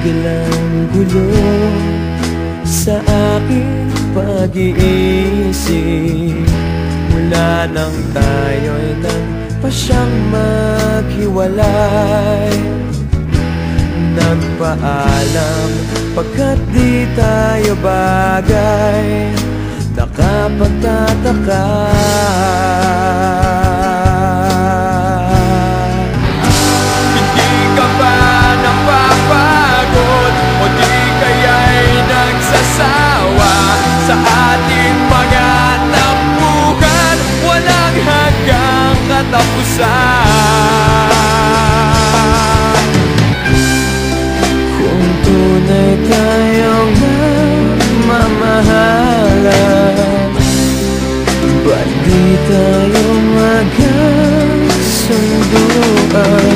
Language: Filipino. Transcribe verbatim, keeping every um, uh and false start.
biglang gulo sa aking pag-iisip. Mula nang tayo'y nagpasyang maghiwalay, nagpaalam pagkat di tayo bagay. Nakapagtataka, hindi ka ba napapagod o di kaya'y nagsasawa sa ating mga tampuhan? Walang hanggang katapusan. Kung tunay tayong nagmamahalan, ba't di tayo magkasunduan?